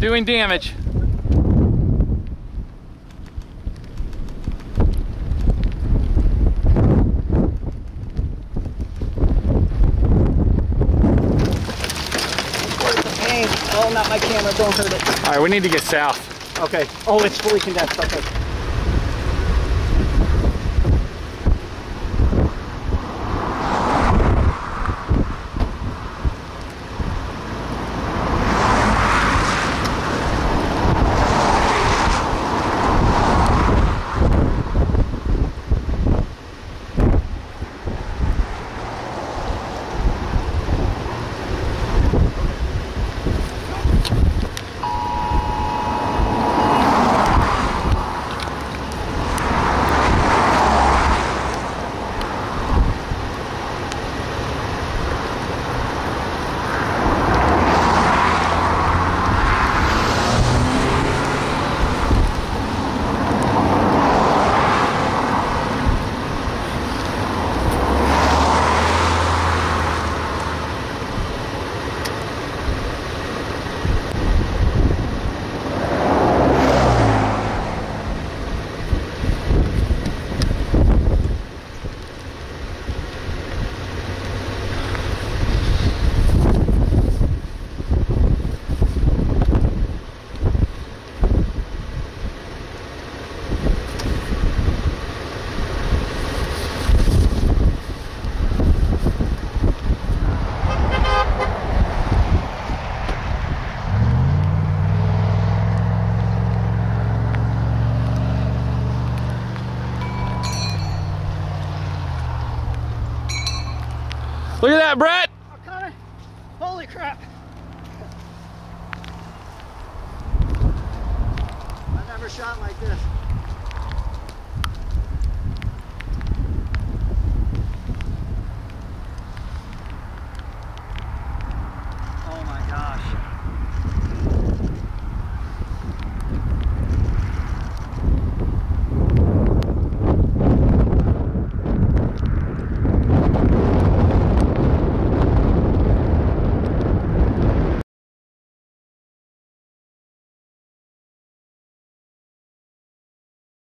doing damage. Oh, not my camera, don't hurt it. All right, we need to get south. Okay. Oh, it's fully condensed, okay. Look at that, Brett! Oh, Connor! Holy crap! I've never shot like this.